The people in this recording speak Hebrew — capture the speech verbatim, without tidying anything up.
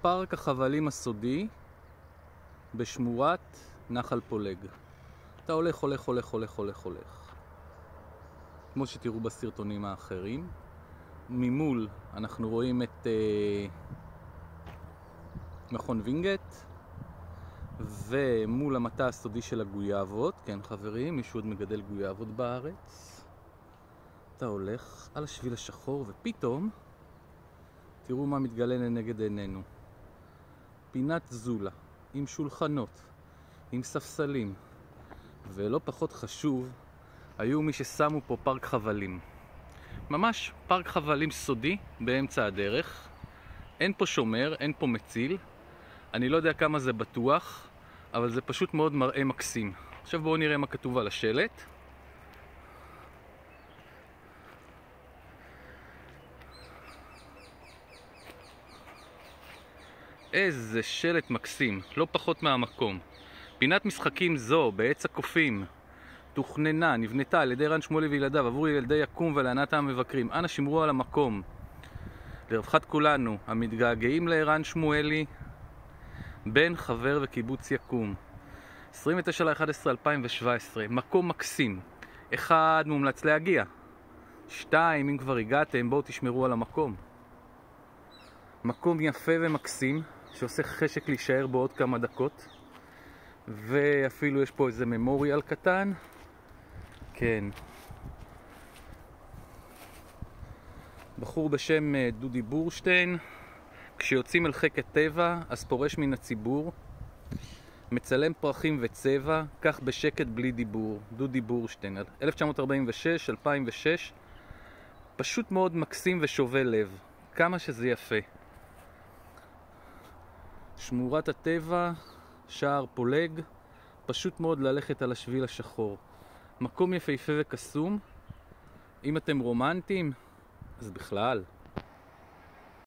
פארק החבלים הסודי בשמורת נחל פולג. אתה הולך, הולך, הולך, הולך, הולך, הולך. כמו שתראו בסרטונים האחרים. ממול אנחנו רואים את אה, מכון וינגייט, ומול המטע הסודי של הגויאבות. כן חברים, מישהו עוד מגדל גויאבות בארץ. אתה הולך על השביל השחור ופתאום תראו מה מתגלה לנגד עינינו. פינת זולה עם שולחנות, עם ספסלים, ולא פחות חשוב, היו מי ששמו פה פארק חבלים. ממש פארק חבלים סודי באמצע הדרך. אין פה שומר, אין פה מציל. אני לא יודע כמה זה בטוח, אבל זה פשוט מאוד מראה מקסים. עכשיו בואו נראה מה כתוב על השלט. איזה שלט מקסים, לא פחות מהמקום. פינת משחקים זו בעץ הקופים תוכננה, נבנתה על ידי רן שמואלי וילדיו עבור ילדי יקום ולענת המבקרים. אנא שמרו על המקום לרווחת כולנו המתגעגעים לערן שמואלי, בן חבר וקיבוץ יקום. עשרים ותשעה לינואר אלפיים שבע עשרה. מקום מקסים. אחד, מומלץ להגיע. שתיים, אם כבר הגעתם, בואו תשמרו על המקום. מקום יפה ומקסים שעושה חשק להישאר בו עוד כמה דקות, ואפילו יש פה איזה ממוריאל קטן. כן, בחור בשם דודי בורשטיין, כשיוצאים אל חיק הטבע אז פורש מן הציבור, מצלם פרחים וצבע, כך בשקט בלי דיבור. דודי בורשטיין, אלף תשע מאות ארבעים ושש אלפיים ושש. פשוט מאוד מקסים ושובה לב, כמה שזה יפה. שמורת הטבע, שער פולג, פשוט מאוד ללכת על השביל השחור. מקום יפהפה וקסום. אם אתם רומנטיים, אז בכלל.